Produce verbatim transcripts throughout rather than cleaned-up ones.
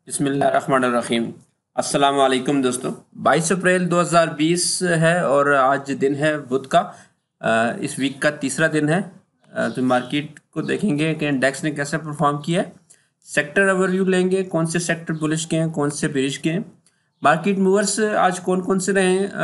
बिस्मिल्लाहिर्रहमानिर्रहीम। अस्सलाम वालेकुम दोस्तों। बाईस अप्रैल दो हज़ार बीस है और आज दिन है बुध का। इस वीक का तीसरा दिन है। तो मार्केट को देखेंगे कि इंडेक्स ने कैसे परफॉर्म किया है। सेक्टर ओवरव्यू लेंगे, कौन से सेक्टर बुलिश के हैं, कौन से बेरिश के हैं। मार्केट मूवर्स आज कौन कौन से रहे हैं,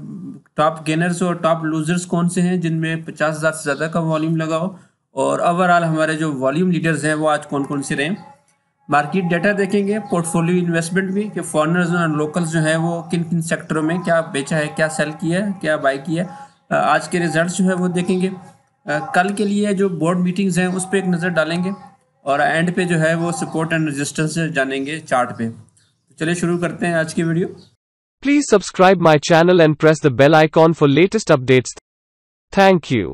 टॉप गेनर्स और टॉप लूजर्स कौन से हैं जिनमें पचास हज़ार से ज़्यादा का वॉल्यूम लगा हो, और ओवरऑल हमारे जो वॉल्यूम लीडर्स हैं वो आज कौन कौन से रहे। मार्केट डाटा देखेंगे, पोर्टफोलियो इन्वेस्टमेंट भी कि फॉरेनर्स और लोकल्स जो है वो किन किन सेक्टरों में क्या बेचा है, क्या सेल किया है, क्या बाई किया है। आज के रिजल्ट्स जो है वो देखेंगे। कल के लिए जो बोर्ड मीटिंग्स हैं उस पर एक नज़र डालेंगे और एंड पे जो है वो सपोर्ट एंड रेजिस्टेंस जानेंगे चार्ट पे। तो चलिए शुरू करते हैं आज की वीडियो। Please subscribe my channel and press the bell icon for latest updates. Thank you.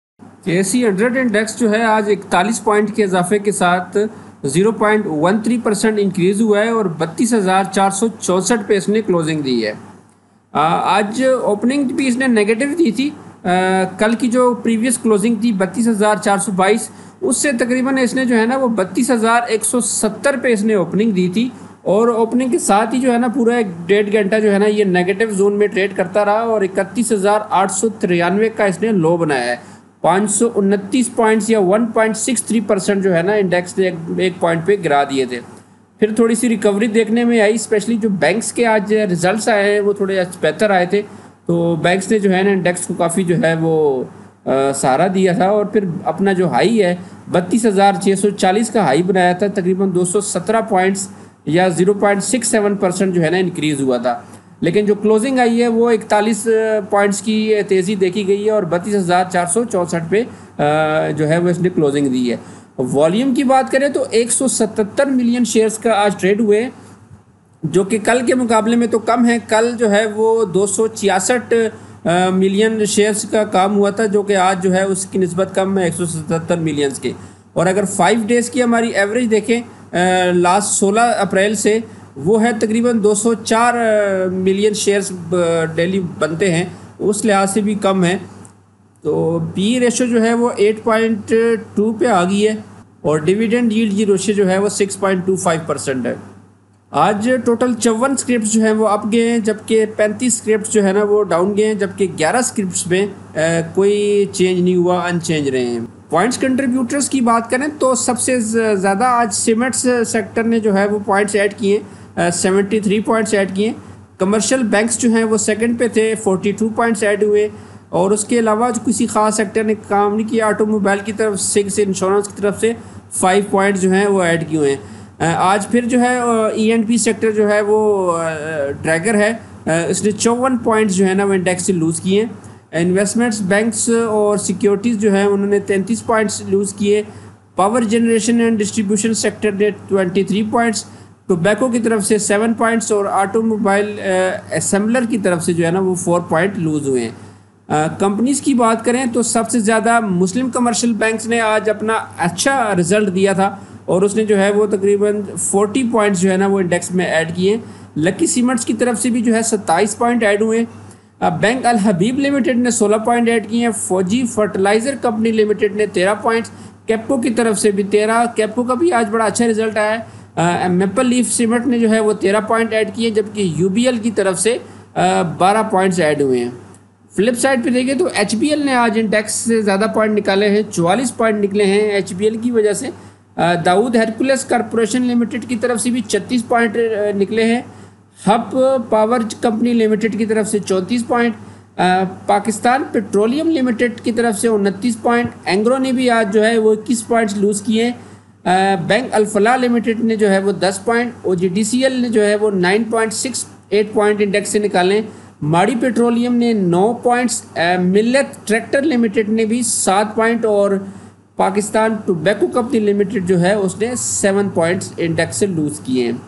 KSE hundred index जो है आज इकतालीस पॉइंट के इजाफे के साथ zero point one three percent increase हुआ है और बत्तीस हज़ार चार सौ चौंसठ पे इसने क्लोजिंग दी है। आ, आज ओपनिंग भी इसने नेगेटिव दी थी। आ, कल की जो प्रीवियस क्लोजिंग थी बत्तीस हज़ार चार सौ बाईस, उससे तकरीबन इसने जो है ना वो बत्तीस हज़ार एक सौ सत्तर पे इसने ओपनिंग दी थी और ओपनिंग के साथ ही जो है ना पूरा एक डेढ़ घंटा जो है ना ये नेगेटिव जोन में ट्रेड करता रहा और इकतीस हज़ार आठ सौ तिरानवे का इसने लो बनाया है। पाँच सौ उनतीस पॉइंट्स या one point six three percent जो है ना इंडेक्स ने एक, एक पॉइंट पे गिरा दिए थे। फिर थोड़ी सी रिकवरी देखने में आई, स्पेशली जो बैंक्स के आज रिजल्ट्स आए हैं वो थोड़े बेहतर आए थे, तो बैंक्स ने जो है ना इंडेक्स को काफ़ी जो है वो आ, सहारा दिया था और फिर अपना जो हाई है बत्तीस हज़ार छः सौ चालीस का हाई बनाया था। तकरीबन दो सौ सत्रह पॉइंट्स या zero point six seven percent जो है ना इंक्रीज़ हुआ था, लेकिन जो क्लोजिंग आई है वो इकतालीस पॉइंट्स की तेज़ी देखी गई है और बत्तीस हज़ार चार सौ चौंसठ पे जो है वो इसने क्लोजिंग दी है। वॉल्यूम की बात करें तो एक सौ सतहत्तर मिलियन शेयर्स का आज ट्रेड हुए, जो कि कल के मुकाबले में तो कम है। कल जो है वो दो सौ छियासठ मिलियन शेयर्स का काम हुआ था, जो कि आज जो है उसकी निस्बत कम है एक सौ सतहत्तर मिलियंस के। और अगर फाइव डेज़ की हमारी एवरेज देखें लास्ट सोलह अप्रैल से, वो है तकरीबन दो सौ चार मिलियन शेयर्स डेली बनते हैं, उस लिहाज से भी कम है। तो पी रेशो जो है वो एट पॉइंट टू पे आ गई है और डिविडेंड यील्ड की रेशो जो है वो six point two five percent है। आज टोटल चौवन स्क्रिप्ट जो हैं वो अप गए हैं, जबकि पैंतीस स्क्रिप्ट जो है ना वो डाउन गए हैं, जबकि ग्यारह स्क्रिप्ट्स में आ, कोई चेंज नहीं हुआ, अनचेंज रहे हैं। पॉइंट्स कंट्रीब्यूटर्स की बात करें तो सबसे ज़्यादा आज सीमेंट्स सेक्टर ने जो है वो पॉइंट्स ऐड किए, सेवेंटी थ्री पॉइंट्स ऐड किए। कमर्शियल बैंक्स जो हैं वो सेकंड पे थे, फोर्टी टू पॉइंट्स ऐड हुए और उसके अलावा जो किसी खास सेक्टर ने काम नहीं किया। ऑटोमोबाइल की तरफ सिक्स, इंश्योरेंस की तरफ से फाइव पॉइंट्स जो हैं वो ऐड किए हुए हैं। आज फिर जो है ई एंड पी सेक्टर जो है वो ड्रैगर है, इसने चौवन पॉइंट्स जो है ना वो इंडेक्स से लूज़ किए हैं। इन्वेस्टमेंट्स, बैंक्स और सिक्योरिटीज़ जो है उन्होंने तैंतीस पॉइंट्स लूज़ किए। Power generation and distribution sector ने ट्वेंटी थ्री पॉइंट्स, टोबैको की तरफ से सेवन पॉइंट्स और ऑटोमोबाइल असेंबलर की तरफ से जो है ना वो फोर पॉइंट लूज़ हुए हैं। कंपनीज़ की बात करें तो सबसे ज़्यादा मुस्लिम कमर्शियल बैंक्स ने आज अपना अच्छा रिजल्ट दिया था और उसने जो है वो तकरीबन चालीस पॉइंट्स जो है ना वो इंडेक्स में ऐड किए। लकी सीमेंट्स की तरफ से भी जो है सत्ताईस पॉइंट ऐड हुए। बैंक अल हबीब लिमिटेड ने सोलह पॉइंट ऐड किए हैं। फौजी फर्टिलाइज़र कंपनी लिमिटेड ने तेरह पॉइंट्स, कैप्को की तरफ से भी तेरह, कैप्को का भी आज बड़ा अच्छा रिजल्ट आया है। मेपल लीफ सीमेंट ने जो है वो तेरह पॉइंट ऐड किए, जबकि यू बी एल की तरफ से बारह पॉइंट्स ऐड हुए हैं। फ्लिप साइड पे देखें तो एच बी एल ने आज इंडेक्स से ज़्यादा पॉइंट निकाले हैं, चौवालीस पॉइंट निकले हैं एच बी एल की वजह से। दाऊद हेरकुलस कॉरपोरेशन लिमिटेड की तरफ से भी छत्तीस पॉइंट निकले हैं। हब पावर कंपनी लिमिटेड की तरफ से चौंतीस पॉइंट, पाकिस्तान पेट्रोलियम लिमिटेड की तरफ से उनतीस पॉइंट, एंग्रो ने भी आज जो है वो इक्कीस पॉइंट्स लूज़ किए। बैंक अल्फला लिमिटेड ने जो है वो दस point, O G D C L ने जो है वो nine point six eight point index से निकाले। माड़ी पेट्रोलियम ने नौ पॉइंट्स, मिल्लत ट्रैक्टर लिमिटेड ने भी सात पॉइंट और पाकिस्तान टोबैको कंपनी लिमिटेड जो है उसने सेवन पॉइंट्स इंडेक्स से लूज़ किए हैं।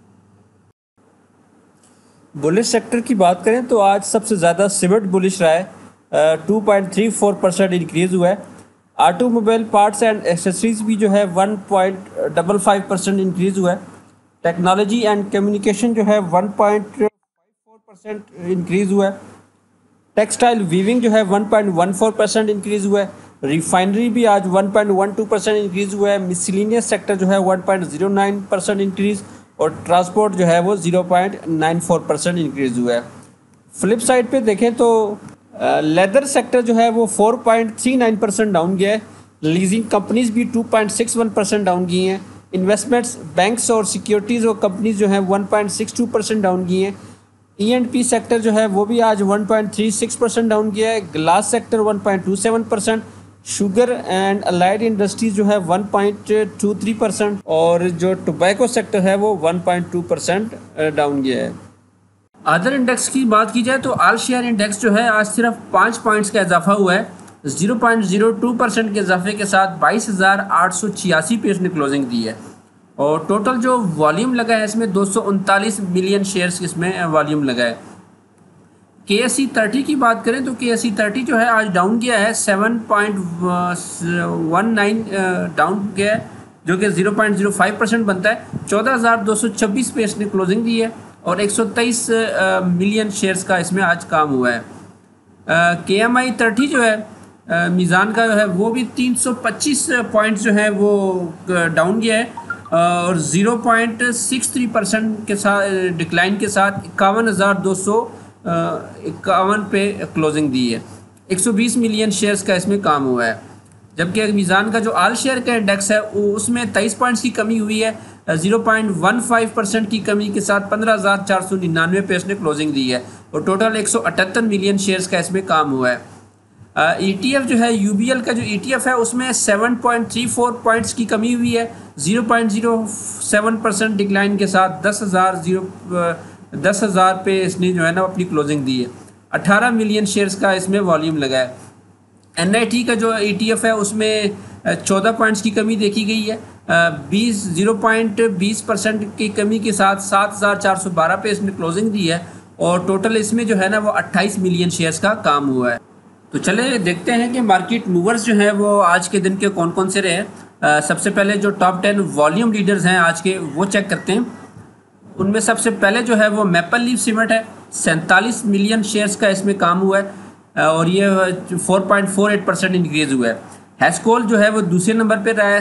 बुलिश सेक्टर की बात करें तो आज सबसे ज़्यादा सीमेंट बुलिश रहा है, two point three four percent increase हुआ है। ऑटोमोबाइल पार्ट्स एंड एक्सेसरीज भी जो है one point double five percent increase हुआ है। टेक्नोलॉजी एंड कम्युनिकेशन जो है one point five four percent increase हुआ है। टेक्सटाइल वीविंग जो है one point one four percent increase हुआ है। रिफाइनरी भी आज one point one two percent increase हुआ है। मिसलिनियस सेक्टर जो है one point zero nine percent increase. और ट्रांसपोर्ट जो है वो zero point nine four percent increase हुआ है। फ्लिप साइड पे देखें तो लेदर सेक्टर जो है वो four point three nine percent down गया है। लीजिंग कंपनीज भी two point six one percent down गई हैं। इन्वेस्टमेंट्स, बैंक्स और सिक्योरिटीज़ और कंपनीज जो हैं one point six two percent down गई हैं। ई एंड पी सेक्टर जो है वो भी आज one point three six percent down गया है। Glass sector one point two seven percent, sugar and allied industries जो है one point two three percent और जो टोबैको सेक्टर है वो one point two percent down गया है। अदर इंडेक्स की बात की जाए तो आल शेयर इंडेक्स जो है आज सिर्फ पाँच पॉइंट्स का इजाफा हुआ है। Zero point zero two percent के इजाफे के साथ बाईस हज़ार आठ सौ छियासी पे इसने क्लोजिंग दी है और टोटल जो वॉल्यूम लगा है इसमें दो सौ उनतालीस मिलियन शेयर्स इसमें वॉल्यूम लगा है। के एस सी थर्टी की बात करें तो के एस सी थर्टी जो है आज डाउन गया है, seven point one nine down गया है जो कि zero point zero five percent बनता है। चौदह हज़ार दो सौ छब्बीस पे इसने क्लोजिंग दी है और एक सौ तेईस मिलियन शेयर्स का इसमें आज काम हुआ है। के एम आई थर्टी जो है uh, मीज़ान का जो है वो भी तीन सौ पच्चीस पॉइंट जो है वो डाउन गया है और zero point six three percent के साथ डिक्लाइन के साथ इक्यावन हज़ार दो सौ इक्यावन पे क्लोजिंग दी है। एक सौ बीस मिलियन शेयर्स का इसमें काम हुआ है। जबकि मीज़ान का जो आल शेयर का इंडेक्स है उसमें तेईस पॉइंट्स की कमी हुई है। Zero point one five percent की कमी के साथ पंद्रह हज़ार चार सौ निन्यानवे पे इसने क्लोजिंग दी है और टोटल एक सौ अठहत्तर मिलियन शेयर्स का इसमें काम हुआ है। ई टी एफ जो है यू बी एल का जो ई टी एफ है उसमें seven point three four points की कमी हुई है। Zero point zero seven percent decline के साथ दस हज़ार जीरो दस हज़ार पे इसने जो है ना अपनी क्लोजिंग दी है। अठारह मिलियन शेयर्स का इसमें वॉल्यूम लगा है। एन आई टी का जो ई टी एफ है उसमें चौदह पॉइंट्स की कमी देखी गई है। बीस ज़ीरो पॉइंट बीस परसेंट की कमी के साथ सात हज़ार चार सौ बारह पे इसने क्लोजिंग दी है और टोटल इसमें जो है ना वो अट्ठाईस मिलियन शेयर्स का काम हुआ है। तो चले देखते हैं कि मार्केट मूवर्स जो हैं वो आज के दिन के कौन कौन से रहे। आ, सबसे पहले जो टॉप टेन वॉल्यूम लीडर्स हैं आज के वो चेक करते हैं। उनमें सबसे पहले जो है वो मैपल लीफ सीमेंट है, सैंतालीस मिलियन शेयर्स का इसमें काम हुआ है और ये four point four eight percent increase हुआ है। हैस्कोल जो है वो दूसरे नंबर पे रहा है,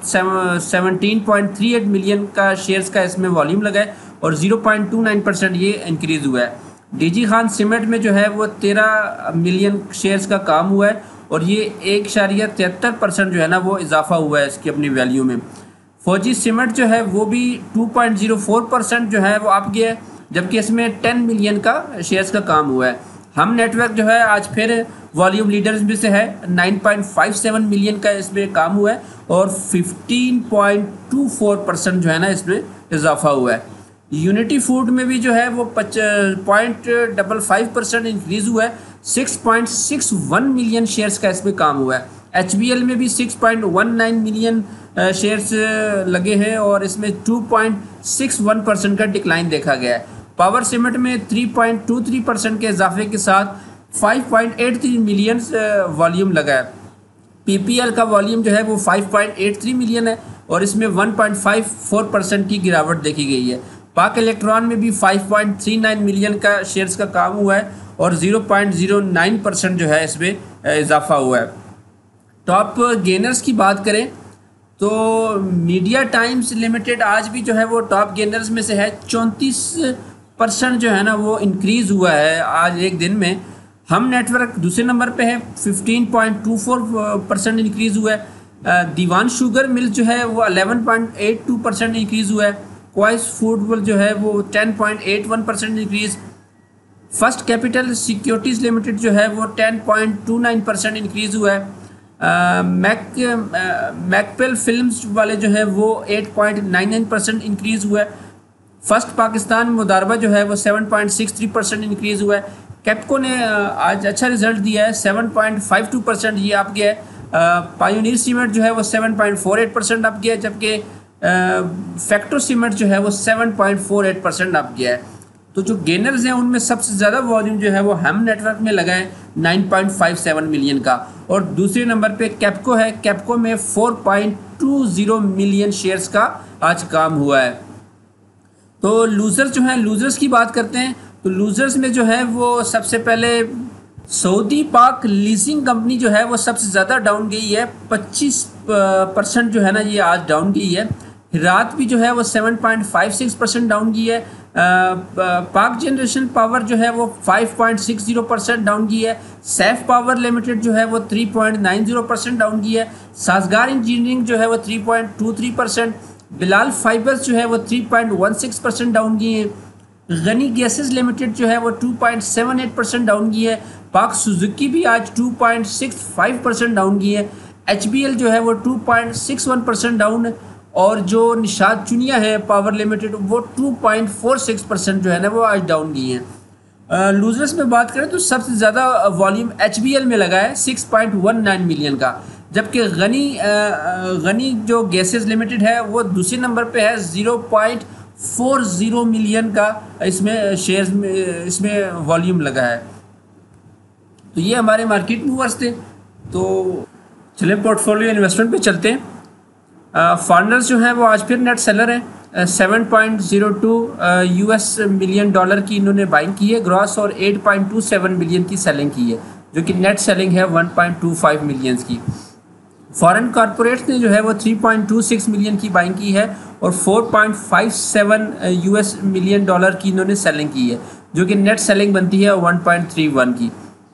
seventeen point three eight million का शेयर्स का इसमें वॉल्यूम लगा है और zero point two nine percent ये इंक्रीज़ हुआ है। डीजी खान सीमेंट में जो है वो तेरह मिलियन शेयर्स का काम हुआ है और ये एक इशारिया तिहत्तर परसेंट जो है ना वो इजाफा हुआ है इसकी अपनी वैल्यू में। फौजी सीमेंट जो है वो भी two point zero four percent जो है वो आप गया है, जबकि इसमें टेन मिलियन का शेयर्स का काम हुआ है। हम नेटवर्क जो है आज फिर वॉल्यूम लीडर्स में से है, nine point five seven million का इसमें काम हुआ है और fifteen point two four percent जो है ना इसमें इजाफा हुआ है। यूनिटी फूड में भी जो है वो point double five percent increase हुआ है, six point six one million shares का इसमें काम हुआ है। एच बी एल में भी six point one nine million shares लगे हैं और इसमें two point six one percent का डिक्लाइन देखा गया है। पावर सीमेंट में three point two three percent के इजाफे के साथ five point eight three million volume लगा है। पी पी एल का वॉल्यूम जो है वो five point eight three million है और इसमें one point five four percent की गिरावट देखी गई है। पाक इलेक्ट्रॉन में भी five point three nine million का शेयर्स का काम हुआ है और zero point zero nine percent जो है इसमें इजाफा हुआ है। टॉप गेनर्स की बात करें तो मीडिया टाइम्स लिमिटेड आज भी जो है वो टॉप गेनर्स में से है, चौंतीस परसेंट जो है ना वो इंक्रीज़ हुआ है आज एक दिन में। हम नेटवर्क दूसरे नंबर पे है, fifteen point two four percent increase हुआ है। दीवान शुगर मिल जो है वो eleven point eight two percent increase हुआ है। क्वाइस फूड जो है वो ten point eight one percent increase. First capital securities limited जो है वो ten point two nine percent increase हुआ है। मैक मैकपेल फिल्म्स वाले जो है वो eight point nine nine percent increase हुआ है। फर्स्ट पाकिस्तान मुदारबा जो है वो seven point six three percent increase हुआ है। कैप्को ने आज अच्छा रिजल्ट दिया है, seven point five two percent ये आप गया है। पायोनियर सीमेंट जो है वो seven point four eight percent up गया है, जबकि फैक्टो सीमेंट जो है वो seven point four eight percent up गया है। तो जो गेनर्स हैं उनमें सबसे ज़्यादा वॉल्यूम जो है वो हम नेटवर्क में लगा है nine point five seven million का और दूसरे नंबर पे कैप्को है। कैप्को में four point two zero million shares का आज काम हुआ है। तो लूज़र्स जो हैं, लूज़र्स की बात करते हैं तो लूज़र्स में जो है वो सबसे पहले सऊदी पाक लीजिंग कंपनी जो है वो सबसे ज़्यादा डाउन गई है, पच्चीस परसेंट जो है ना ये आज डाउन गई है। रात भी जो है वो seven point five six percent down की है। पाक जनरेशन पावर जो है वो five point six zero percent down की है। सैफ पावर लिमिटेड जो है वो three point nine zero percent down की है। साजगार इंजीनियरिंग जो है वो three point two three percent. Bilal fibres जो है वो three point one six percent down की है। गनी गैसेस लिमिटेड जो है वो two point seven eight percent down की है। पाक सुजुकी भी आज two point six five percent down की है। एच बी एल जो है वो two point six one percent down है। और जो निशाद चुनिया है पावर लिमिटेड वो two point four six percent जो है ना वो आज डाउन की हैं। लूजर्स में बात करें तो सबसे ज़्यादा वॉल्यूम एच बी एल में लगा है six point one nine million का, जबकि गनी गनी जो गैसेस लिमिटेड है वो दूसरे नंबर पे है zero point four zero million का इसमें शेयर्स में इसमें वॉल्यूम लगा है। तो ये हमारे मार्केट मूवर्स थे। तो चलिए पोर्टफोलियो इन्वेस्टमेंट पे चलते हैं। फॉरेनर्स जो हैं वो आज फिर नेट सेलर हैं। Seven point zero two US million dollar की इन्होंने बाइंग की है ग्रॉस और eight point two seven million की सेलिंग की है, जो कि नेट सेलिंग है one point two five millions की। फॉरेन कॉरपोरेट्स ने जो है वो three point two six million की बाइंग की है और four point five seven US million dollar की इन्होंने सेलिंग की है, जो कि नेट सेलिंग बनती है वन पॉइंट थ्री वन की।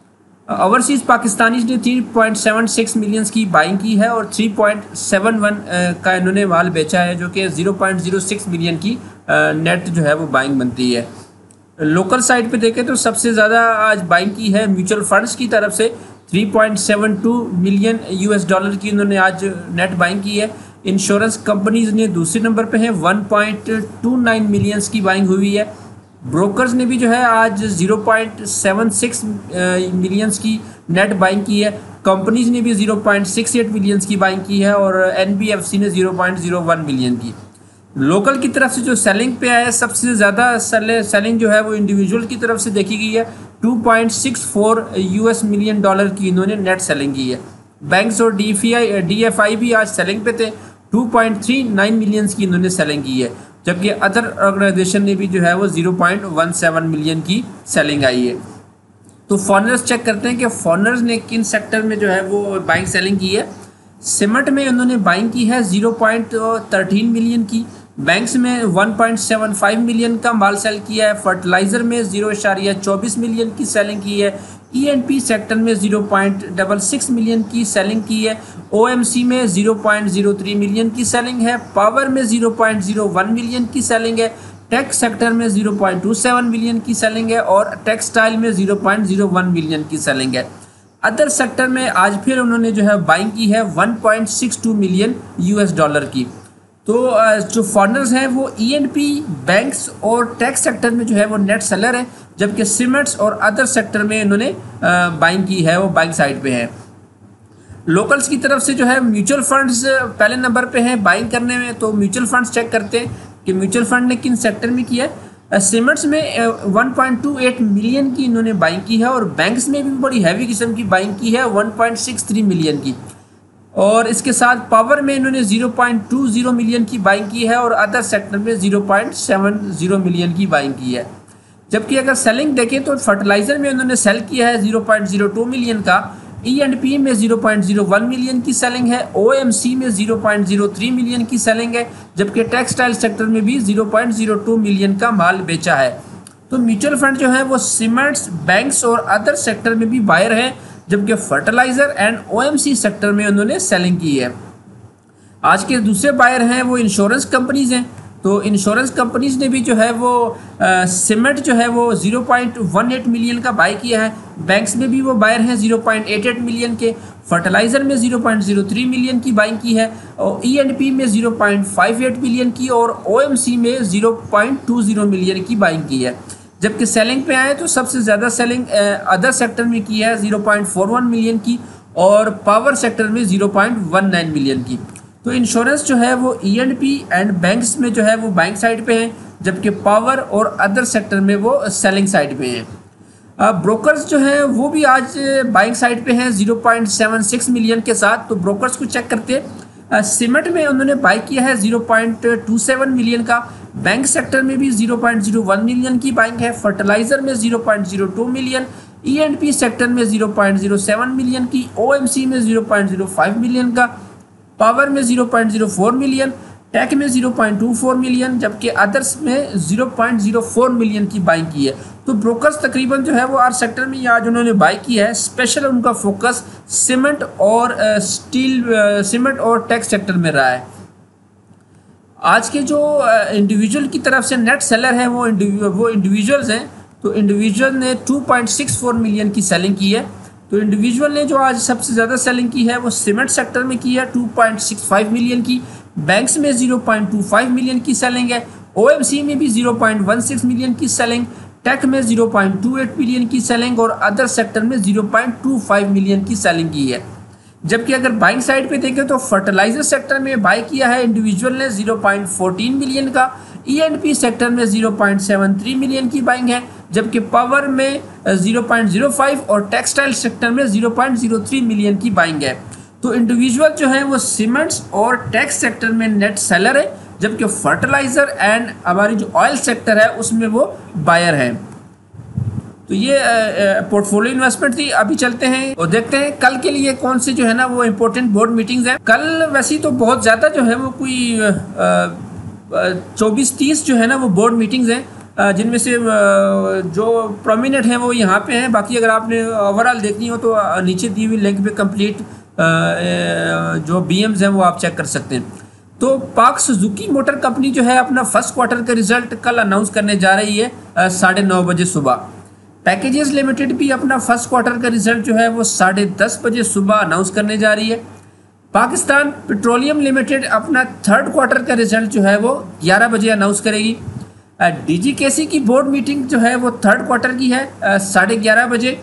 ओवरसीज़ पाकिस्तानीज ने three point seven six millions की बाइंग की है और थ्री पॉइंट सेवन वन का इन्होंने माल बेचा है, जो कि zero point zero six million की नेट जो है वो बाइंग बनती है। लोकल साइड पे देखें तो सबसे ज़्यादा आज बाइंग की है म्यूचुअल फंड्स की तरफ से three point seven two million US dollar की इन्होंने आज नेट बाइंग की है। इंश्योरेंस कंपनीज ने दूसरे नंबर पे है one point two nine millions की बाइंग हुई है। ब्रोकर्स ने भी जो है आज zero point seven six millions की नेट बाइंग की है। कंपनीज ने भी zero point six eight millions की बाइंग की है और एनबीएफसी ने zero point zero one million की। लोकल की तरफ से जो सेलिंग पे आया है सबसे ज़्यादा सेलिंग जो है वो इंडिविजुअल की तरफ से देखी गई है। Two point six four US million dollar की इन्होंने नेट सेलिंग की है। बैंक्स और डीएफआई डीएफआई भी आज सेलिंग पे थे, two point three nine millions की इन्होंने सेलिंग की है, जबकि अदर ऑर्गेनाइजेशन ने भी जो है वो zero point one seven million की सेलिंग आई है। तो फॉरेनर्स चेक करते हैं कि फॉरेनर्स ने किन सेक्टर में जो है वो बाइंग सेलिंग की है। सीमेंट में उन्होंने बाइंग की है ज़ीरो पॉइंट थर्टीन मिलियन की। बैंक्स में one point seven five million का माल सेल किया है। फर्टिलाइज़र में जीरो इशारिया चौबीस मिलियन की सेलिंग की है। ई एंड पी सेक्टर में zero point double six million की सेलिंग की है। ओ एम सी में zero point zero three million की सेलिंग है। पावर में zero point zero one million की सेलिंग है। टेक सेक्टर में zero point two seven million की सेलिंग है और टेक्सटाइल में zero point zero one million की सेलिंग है। अदर सेक्टर में आज फिर उन्होंने जो है बाइंग की है one point six two million US dollar की। तो जो फॉरेनर्स हैं वो ई एंड पी, बैंक्स और टैक्स सेक्टर में जो है वो नेट सेलर है, जबकि सीमेंट्स और अदर सेक्टर में इन्होंने बाइंग की है वो बाइंग साइड पे है। लोकल्स की तरफ से जो है म्यूचुअल फंड्स पहले नंबर पे हैं बाइंग करने में। तो म्यूचुअल फंड्स चेक करते हैं कि म्यूचुअल फंड ने किन सेक्टर में किया है। सीमेंट्स में one point two eight million की इन्होंने बाइंग की है और बैंक्स में भी बड़ी हैवी किस्म की बाइंग की है one point six three million की। और इसके साथ पावर में इन्होंने zero point two zero million की बाइंग की है और अदर सेक्टर में zero point seven zero million की बाइंग की है। जबकि अगर सेलिंग देखें तो फर्टिलाइज़र में उन्होंने सेल किया है zero point zero two million का। ई एंड पी में zero point zero one million की सेलिंग है। ओ एम सी में zero point zero three million की सेलिंग है, जबकि टेक्सटाइल सेक्टर में भी zero point zero two million का माल बेचा है। तो म्यूचुअल फंड जो है वो सीमेंट्स, बैंक्स और अदर सेक्टर में भी बायर है, जबकि fertiliser and O M C sector में उन्होंने सेलिंग की है। आज के दूसरे बायर हैं वो इंश्योरेंस कंपनीज हैं। तो इंश्योरेंस कंपनीज ने भी जो है वो सीमेंट जो है वो zero point one eight million का बाय किया है। बैंक्स में भी वो बायर हैं zero point eight eight million के। फर्टिलाइज़र में zero point zero three million की बाइंग की है और ई एंड पी में zero point five eight million की और ओ एम सी में zero point two zero million की बाइंग की है। जबकि सेलिंग पे आए तो सबसे ज़्यादा सेलिंग अदर सेक्टर में की है zero point four one million की और पावर सेक्टर में zero point one nine million की। तो इंश्योरेंस जो है वो E and P and banks में जो है वो बैंक साइड पे हैं, जबकि पावर और अदर सेक्टर में वो सेलिंग साइड पे हैं। ब्रोकर्स जो हैं वो भी आज बाइंग साइड पे हैं zero point seven six million के साथ। तो ब्रोकर्स को चेक करते हैं। सीमेंट में उन्होंने बाई किया है zero point two seven million का। बैंक सेक्टर में भी zero point zero one million की बाइंग है। फर्टिलाइज़र में zero point zero two million, E and P sector में zero point zero seven million की, ओ एम सी में zero point zero five million का, power में zero point zero four million, tech में zero point two four million, जबकि others में zero point zero four million की buying की है। तो ब्रोकर्स तकरीबन जो है वो हर सेक्टर में आज उन्होंने बाई की है। स्पेशल उनका फोकस सीमेंट और स्टील सीमेंट और टेक सेक्टर में रहा है। आज के जो इंडिविजुअल की तरफ से नेट सेलर है वो वो इंडिविजुअल्स हैं। तो इंडिविजुअल ने two point six four million की सेलिंग की है। तो इंडिविजुअल ने जो आज सबसे ज़्यादा सेलिंग की है वो सीमेंट सेक्टर में की है two point six five million की। बैंक्स में zero point two five million की सेलिंग है। ओएमसी में भी zero point one six million की सेलिंग, टेक में zero point two eight million की सेलिंग और अदर सेक्टर में zero point two five million की सेलिंग की है। जबकि अगर बाइंग साइड पे देखें तो फर्टिलाइजर सेक्टर में बाई किया है इंडिविजुअल ने ज़ीरो पॉइंट फोर्टीन मिलियन का, ई एंड पी सेक्टर में zero point seven three million की बाइंग है, जबकि पावर में ज़ीरो पॉइंट ज़ीरो फाइव और टेक्सटाइल सेक्टर में zero point zero three million की बाइंग है। तो इंडिविजुअल जो है वो सीमेंट्स और टैक्स सेक्टर में नेट सेलर है, जबकि फर्टिलाइजर एंड हमारी जो ऑयल सेक्टर है उसमें वो बायर है। तो ये पोर्टफोलियो इन्वेस्टमेंट थी। अभी चलते हैं और देखते हैं कल के लिए कौन से जो है ना वो इम्पोर्टेंट बोर्ड मीटिंग्स हैं। कल वैसे तो बहुत ज़्यादा जो है वो कोई चौबीस तीस जो है ना वो बोर्ड मीटिंग्स हैं, जिनमें से जो प्रोमिनेंट हैं वो यहाँ पे हैं। बाकी अगर आपने ओवरऑल देखनी हो तो नीचे दी हुई लिंक पे कंप्लीट जो बी एम्स हैं वो आप चेक कर सकते हैं। तो पाक सुजुकी मोटर कंपनी जो है अपना फर्स्ट क्वार्टर का रिजल्ट कल अनाउंस करने जा रही है साढ़े नौ बजे सुबह। पैकेजेस लिमिटेड भी अपना फर्स्ट क्वार्टर का रिजल्ट जो है वो साढ़े दस बजे सुबह अनाउंस करने जा रही है। पाकिस्तान पेट्रोलियम लिमिटेड अपना थर्ड क्वार्टर का रिजल्ट जो है वो ग्यारह बजे अनाउंस करेगी। डीजीकेसी की बोर्ड मीटिंग जो है वो थर्ड क्वार्टर की है साढ़े ग्यारह बजे।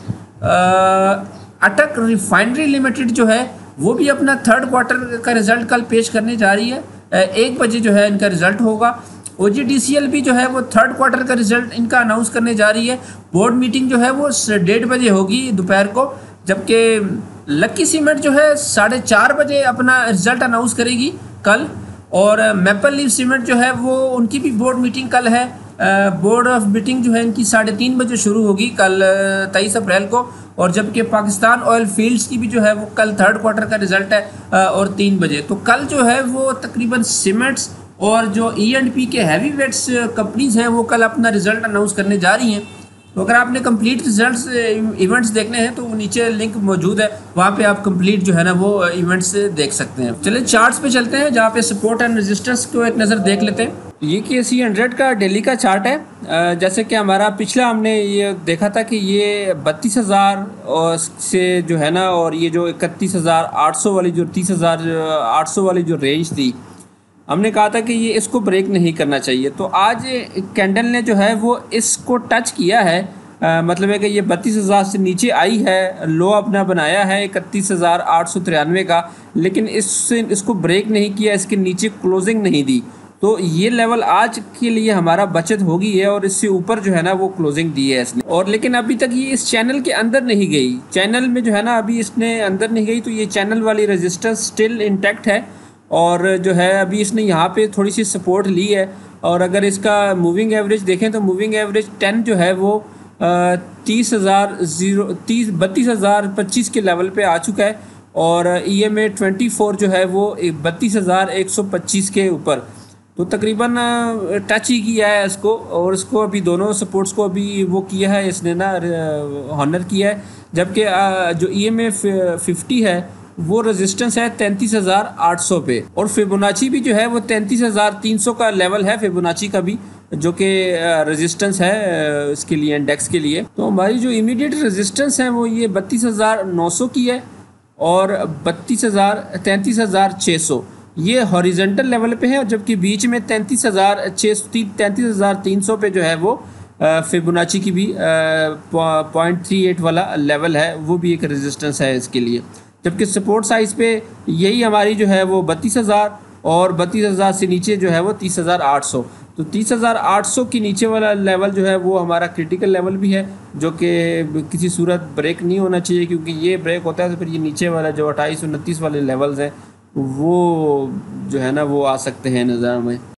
अटक रिफाइनरी लिमिटेड जो है वो भी अपना थर्ड क्वार्टर का रिजल्ट कल पेश करने जा रही है, एक बजे जो है इनका रिजल्ट होगा। ओजीडीसीएल भी जो है वो थर्ड क्वार्टर का रिजल्ट इनका अनाउंस करने जा रही है। बोर्ड मीटिंग जो है वो डेढ़ बजे होगी दोपहर को, जबकि लक्की सीमेंट जो है साढ़े चार बजे अपना रिजल्ट अनाउंस करेगी कल। और मैपल लीफ सीमेंट जो है वो उनकी भी बोर्ड मीटिंग कल है। बोर्ड ऑफ मीटिंग जो है इनकी साढ़े तीन बजे शुरू होगी कल तेईस अप्रैल को। और जबकि पाकिस्तान ऑयल फील्ड्स की भी जो है वो कल थर्ड क्वार्टर का रिजल्ट है और तीन बजे। तो कल जो है वो तकरीबन सीमेंट्स और जो ई एंड पी के हैवी वेट्स कंपनीज हैं वो कल अपना रिजल्ट अनाउंस करने जा रही हैं। तो अगर आपने कंप्लीट रिजल्ट्स इवेंट्स देखने हैं तो वो नीचे लिंक मौजूद है, वहाँ पे आप कंप्लीट जो है ना वो इवेंट्स देख सकते हैं। चलिए चार्ट्स पे चलते हैं, जहाँ पे सपोर्ट एंड रेजिस्टेंस को एक नज़र देख लेते हैं। ये के सी हंड्रेड का डेली का चार्ट है। जैसे कि हमारा पिछला हमने ये देखा था कि ये बत्तीस हज़ार से जो है ना, और ये जो इकतीस हज़ार आठ सौ वाली जो तीस हज़ार आठ सौ वाली जो रेंज थी, हमने कहा था कि ये इसको ब्रेक नहीं करना चाहिए। तो आज कैंडल ने जो है वो इसको टच किया है, आ, मतलब है कि ये बत्तीस हज़ार से नीचे आई है, लो अपना बनाया है इकतीस हज़ार आठ सौ तिरानवे का, लेकिन इससे इसको ब्रेक नहीं किया, इसके नीचे क्लोजिंग नहीं दी। तो ये लेवल आज के लिए हमारा बचत होगी है और इससे ऊपर जो है ना वो क्लोजिंग दी है इसने। और लेकिन अभी तक ये इस चैनल के अंदर नहीं गई, चैनल में जो है ना अभी इसने अंदर नहीं गई। तो ये चैनल वाली रेजिस्टेंस स्टिल इंटैक्ट है और जो है अभी इसने यहाँ पे थोड़ी सी सपोर्ट ली है। और अगर इसका मूविंग एवरेज देखें तो मूविंग एवरेज टेन जो है वो तीस हज़ार ज़ीरो तीस बत्तीस हज़ार पच्चीस के लेवल पे आ चुका है। और E M A twenty four जो है वो बत्तीस हज़ार एक सौ पच्चीस के ऊपर, तो तकरीबन टच ही किया है इसको। और इसको अभी दोनों सपोर्ट्स को अभी वो किया है इसने ना, हॉनर किया है। जबकि जो ई एम ए फिफ्टी है वो रेजिस्टेंस है तैंतीस हज़ार आठ सौ पे। और फिबोनाची भी जो है वो तैंतीस हज़ार तीन सौ का लेवल है फिबोनाची का भी, जो कि रेजिस्टेंस है इसके लिए, इंडेक्स के लिए। तो हमारी जो इमीडिएट रेजिस्टेंस है वो ये बत्तीस हज़ार नौ सौ की है और बत्तीस हज़ार तैंतीस हज़ार छः सौ ये हॉरिजेंटल लेवल पे है। और जबकि बीच में तैंतीस हज़ार छः तैंतीस हज़ार तीन सौ पे जो है वो फिबोनाची की भी पॉइंट थ्री एट वाला लेवल है, वो भी एक रेजिस्टेंस है इसके लिए। जबकि सपोर्ट साइज़ पे यही हमारी जो है वो बत्तीस हज़ार और बत्तीस हज़ार से नीचे जो है वो तीस हज़ार आठ सौ। तो तीस हज़ार आठ सौ की नीचे वाला लेवल जो है वो हमारा क्रिटिकल लेवल भी है, जो कि किसी सूरत ब्रेक नहीं होना चाहिए, क्योंकि ये ब्रेक होता है तो फिर ये नीचे वाला जो अट्ठाईस उनतीस वाले लेवल्स हैं वो जो है ना वो आ सकते हैं नज़र में।